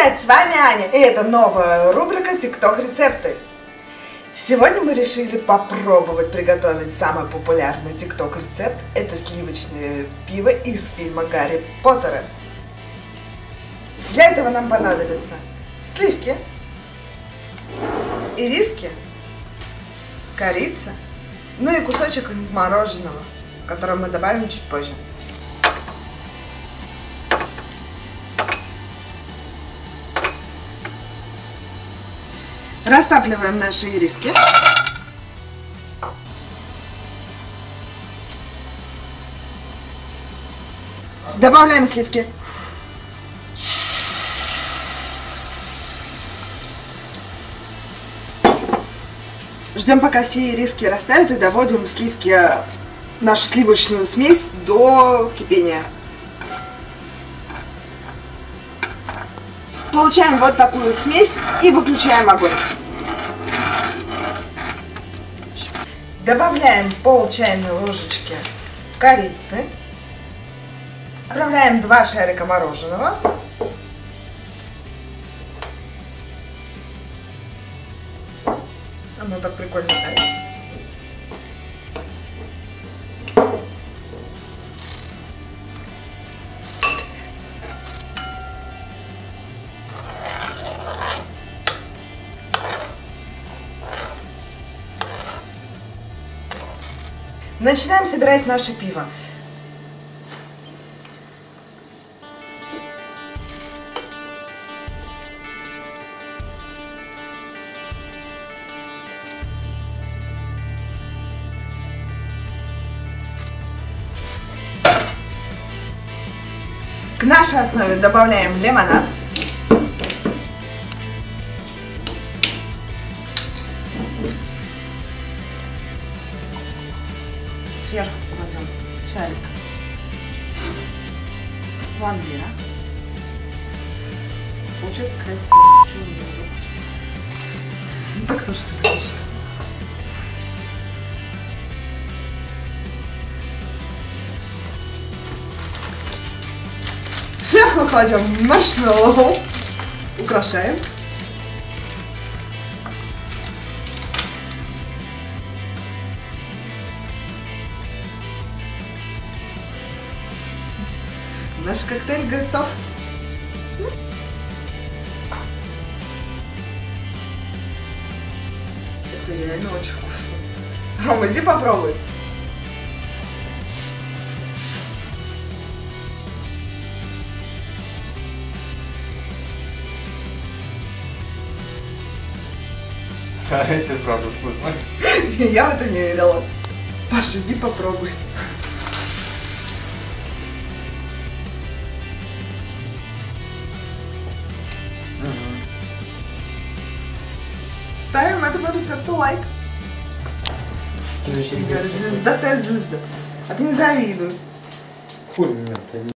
Привет, с вами Аня, и это новая рубрика TikTok рецепты. Сегодня мы решили попробовать приготовить самый популярный TikTok рецепт. Это сливочное пиво из фильма Гарри Поттера. Для этого нам понадобятся сливки, ириски, корица, ну и кусочек мороженого, который мы добавим чуть позже. Растапливаем наши ириски. Добавляем сливки. Ждем, пока все ириски растают, и доводим сливки, нашу сливочную смесь до кипения. Получаем вот такую смесь и выключаем огонь. Добавляем пол чайной ложечки корицы. Отправляем 2 шарика мороженого. Оно так прикольно тает. Начинаем собирать наше пиво. К нашей основе добавляем лимонад. Сверху кладем шарик пломбира. Получается какая-то черная. Ну так тоже симпатично. Сверху кладем маршмеллоу. Украшаем. Наш коктейль готов. Это реально очень вкусно. Рома, иди попробуй. Да, это правда вкусно. Я в это не верила. Паша, иди попробуй. Ставим этому рецепту лайк. Звезда, ты звезда. А ты не завидуй. Фу, нет,